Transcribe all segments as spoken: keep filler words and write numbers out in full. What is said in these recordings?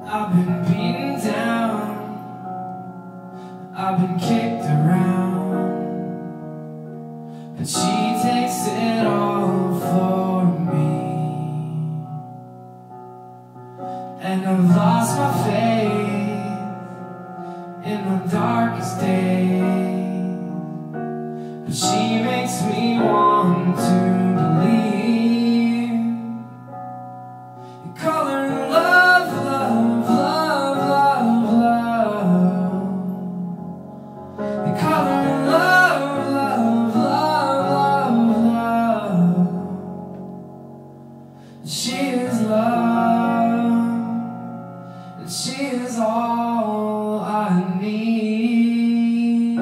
I've been beaten down, I've been kicked around, but she takes it all for me. And I've lost my faith in the darkest days, but she makes me want to believe. You call her love, love, love, love, love. You call her love, love, love, love, love. She is love, and she is all I need.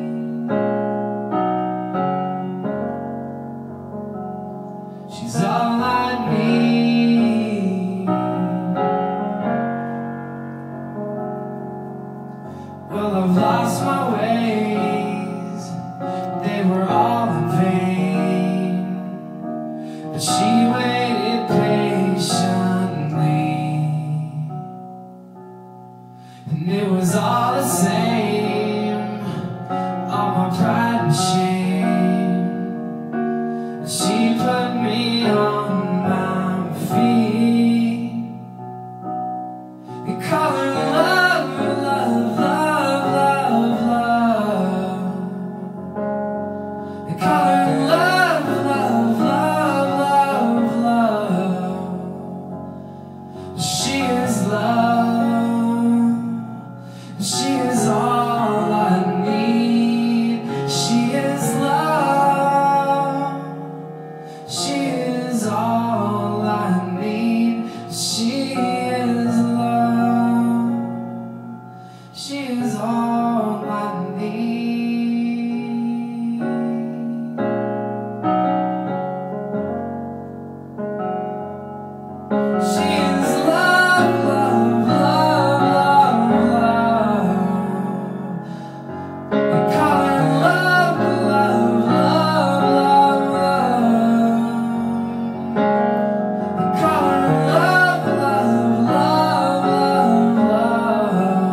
She's all I need. Well, I've lost my ways, they were all in vain, but she waited patiently, and it was all the same, all my pride and shame. She put me on my feet. You call her love, love, love, love, love. You call her love, love, love, love, love. She is love, she is all I need. She is love, she is all I need. She is love, she is all I need. She is love, love, love, love, love. You call her love, love, love, love, love. You call her love, love, love, love,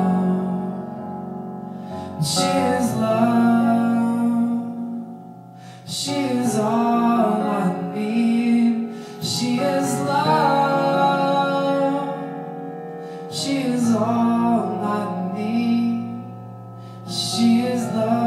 love. She is love, she is all I need. She is love, she is all I need. She is love.